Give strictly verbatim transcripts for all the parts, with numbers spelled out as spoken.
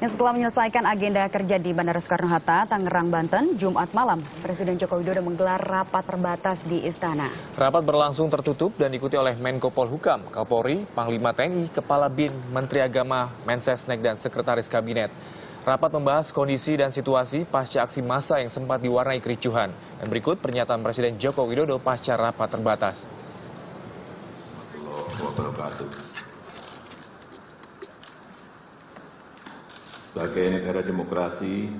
Yang setelah menyelesaikan agenda kerja di Bandara Soekarno-Hatta, Tangerang, Banten, Jumat malam, Presiden Joko Widodo menggelar rapat terbatas di Istana. Rapat berlangsung tertutup dan diikuti oleh Menko Polhukam, Kapolri, Panglima T N I, Kepala Bin, Menteri Agama, Mensesnek, dan Sekretaris Kabinet. Rapat membahas kondisi dan situasi pasca aksi massa yang sempat diwarnai kericuhan. Dan berikut pernyataan Presiden Joko Widodo pasca rapat terbatas. Sebagai negara demokrasi,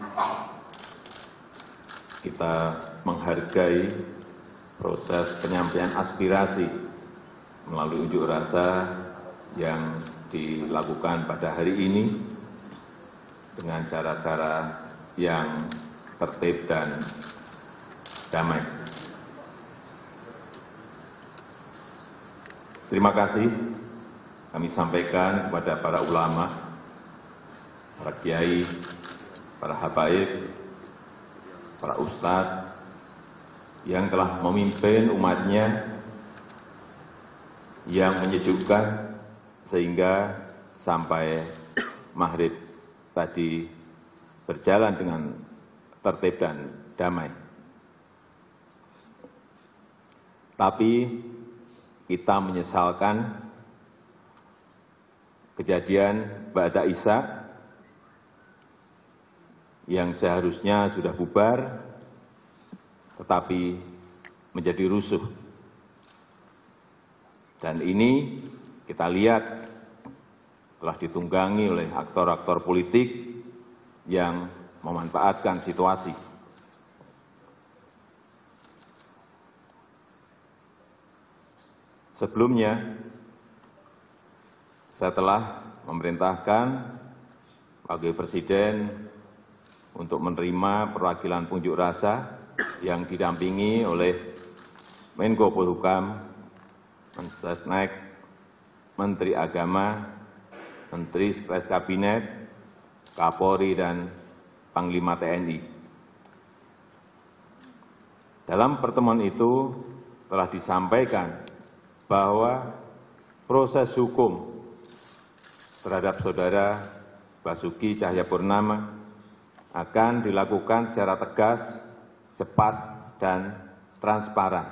kita menghargai proses penyampaian aspirasi melalui unjuk rasa yang dilakukan pada hari ini dengan cara-cara yang tertib dan damai. Terima kasih kami sampaikan kepada para ulama, para kiai, para habaib, para ustadz yang telah memimpin umatnya yang menyejukkan sehingga sampai maghrib tadi berjalan dengan tertib dan damai. Tapi kita menyesalkan kejadian Ba'da Isya yang seharusnya sudah bubar, tetapi menjadi rusuh. Dan ini kita lihat telah ditunggangi oleh aktor-aktor politik yang memanfaatkan situasi. Sebelumnya, saya telah memerintahkan Wakil Presiden untuk menerima perwakilan pengunjuk rasa yang didampingi oleh Menko Polhukam, Mensesnek, Menteri Agama, Menteri Sekretaris Kabinet, Kapolri, dan Panglima T N I. Dalam pertemuan itu telah disampaikan bahwa proses hukum terhadap Saudara Basuki Cahayapurnama akan dilakukan secara tegas, cepat, dan transparan.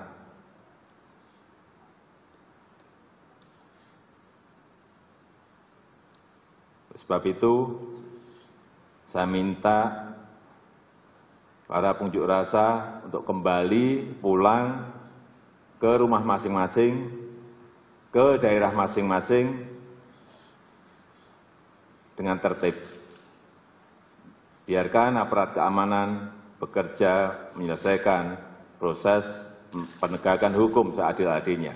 Sebab itu, saya minta para pengunjuk rasa untuk kembali pulang ke rumah masing-masing, ke daerah masing-masing dengan tertib. Biarkan aparat keamanan bekerja menyelesaikan proses penegakan hukum seadil-adilnya.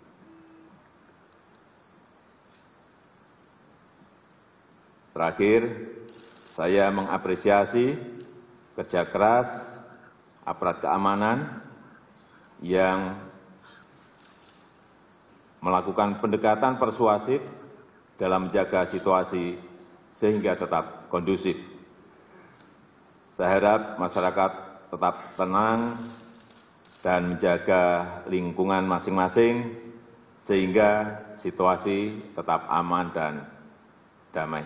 Terakhir, saya mengapresiasi kerja keras aparat keamanan yang melakukan pendekatan persuasif dalam menjaga situasi sehingga tetap kondusif. Saya harap masyarakat tetap tenang dan menjaga lingkungan masing-masing sehingga situasi tetap aman dan damai.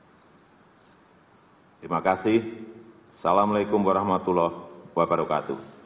Terima kasih. Assalamualaikum warahmatullahi wabarakatuh.